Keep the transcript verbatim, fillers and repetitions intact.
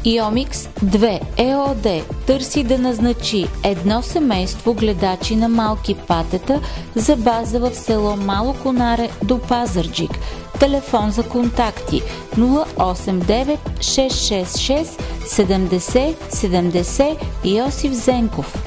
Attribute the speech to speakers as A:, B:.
A: Йомикс две ЕООД търси да назначи едно семейство гледачи на малки патета за база в село Мало Конаре до Пазарджик. Телефон за контакти нула осем девет шест шест шест седемдесет седемдесет. Йосиф Зенков.